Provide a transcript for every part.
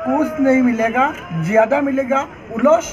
कुछ नहीं मिलेगा, ज्यादा मिलेगा उलस।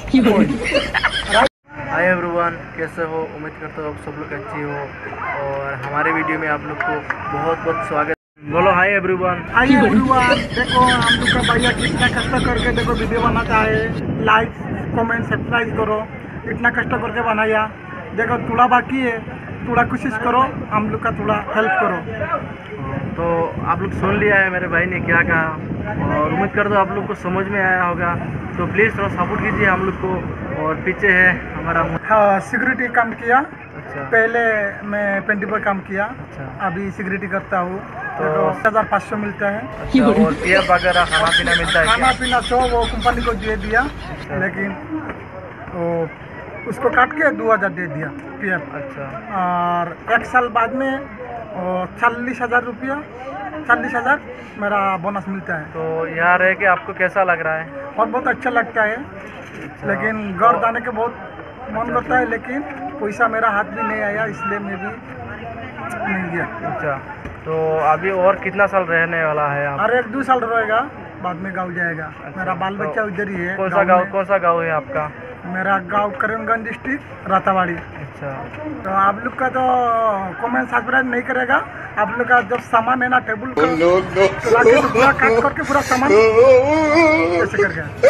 हाय एवरीवन, कैसे हो? उम्मीद करता हूँ आप सब लोग अच्छी हो और हमारे वीडियो में आप लोग को बहुत बहुत स्वागत। बोलो हाय एवरीवन। हाय एवरीवन, देखो हम लोग का भैया कितना कष्ट करके देखो वीडियो बनाता है। लाइक कमेंट सब्सक्राइब करो, इतना कष्ट करके बनाया। देखो थोड़ा बाकी है, थोड़ा कोशिश करो, हम लोग का थोड़ा हेल्प करो। तो आप लोग सुन लिया है मेरे भाई ने क्या कहा और उम्मीद करता हूँ आप लोग को समझ में आया होगा। तो प्लीज़ थोड़ा सपोर्ट कीजिए हम लोग को। और पीछे है हमारा सिक्योरिटी काम किया। अच्छा। पहले मैं पेंटी पर काम किया। अच्छा। अभी सिक्योरिटी करता हूँ। तो 1500 मिलता है। अच्छा, और पीएफ वगैरह खाना पीना मिलता है? खाना पीना तो वो कंपनी को दे दिया। अच्छा। लेकिन वो उसको काट के 2000 दे दिया पीएफ। अच्छा। और 1 साल बाद में 40,000 रुपया, 40,000 मेरा बोनस मिलता है। तो यहाँ रह के आपको कैसा लग रहा है? और बहुत अच्छा लगता है। अच्छा। लेकिन घर जाने के बहुत मन करता है, लेकिन पैसा मेरा हाथ भी नहीं आया, इसलिए मैं भी नहीं गया। अच्छा, तो अभी और कितना साल रहने वाला है आप? और 1-2 साल रहेगा, बाद में गाँव जाएगा। अच्छा, मेरा बाल तो बच्चा उधर ही है। कौन सा गाँव है आपका? मेरा गांव करीमगंज डिस्ट्रिक्ट रातावाड़ी। अच्छा। तो आप लोग का तो कमेंट सब्सक्राइब नहीं करेगा। आप लोग का जब सामान है ना टेबल का लाके तो पूरा काट करके पूरा सामान ऐसे करके।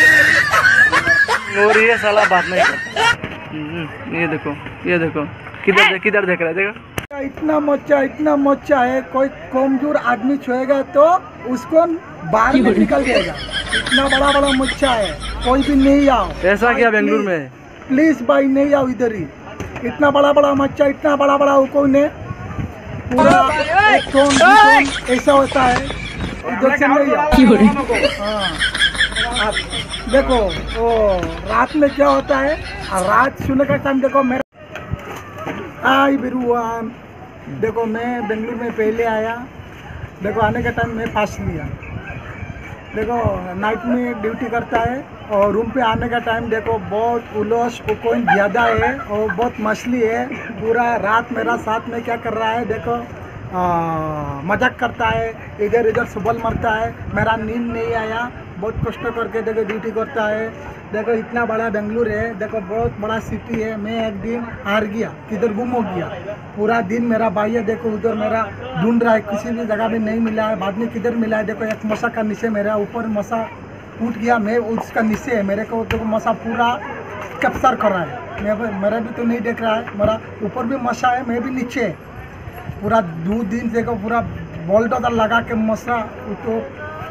और ये साला बात नहीं करता। ये देखो किधर देख रहा है? देखो इतना मोचा है, कोई कमजोर आदमी छुएगा तो उसको बाहर में निकल जाएगा। इतना बड़ा मोचा है, कोई भी नहीं आओ। ऐसा क्या बेंगलुरु में? प्लीज भाई नहीं आओ इधर ही। इतना बड़ा मोचा, इतना बड़ा कोई नहीं। पूरा एक टोन ऐसा होता है, इधर से नहीं आओ। हाँ, देखो वो रात में क्या होता है, रात सोने का टाइम देखो मेरा। हाय एवरीवन, देखो मैं बेंगलुरु में पहले आया। देखो आने का टाइम मैं फास लिया। देखो नाइट में ड्यूटी करता है और रूम पे आने का टाइम देखो बहुत उलस कोई ज़्यादा है और बहुत मछली है। पूरा रात मेरा साथ में क्या कर रहा है देखो, मजाक करता है, इधर इधर सुबल मरता है। मेरा नींद नहीं आया, बहुत कष्ट करके देखो ड्यूटी करता है। देखो इतना बड़ा बेंगलुरु है, देखो बहुत बड़ा सिटी है। मैं एक दिन हार गया, किधर गुम हो गया। पूरा दिन मेरा भाई है, देखो उधर मेरा ढूंढ रहा है, किसी भी जगह भी नहीं मिला है। बाद में किधर मिला है देखो, एक मसा का नीचे मेरा ऊपर मसा टूट गया, मैं उसका नीचे है। मेरे को देखो मसा पूरा कैप्चर कर रहा है। मेरा भी तो नहीं देख रहा है, मेरा ऊपर भी मसा है, मैं भी नीचे है। पूरा 2 दिन देखो पूरा बॉल डॉलर लगा के मसा तो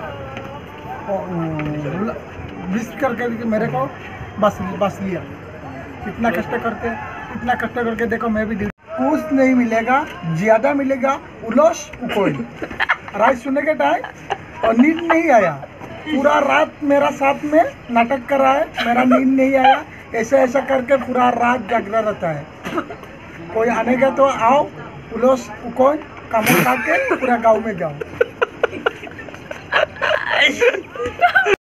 विश करके मेरे को बस लिया। इतना कष्ट करके देखो मैं भी कुछ नहीं मिलेगा, ज्यादा मिलेगा उलस कोई। रात सुनने के टाइम और नींद नहीं आया। पूरा रात मेरा साथ में नाटक कर रहा है, मेरा नींद नहीं आया। ऐसा करके पूरा रात जागरा रहता है। कोई आने का तो आओ, उलस कोई काम खा के पूरा गाँव में जाओ।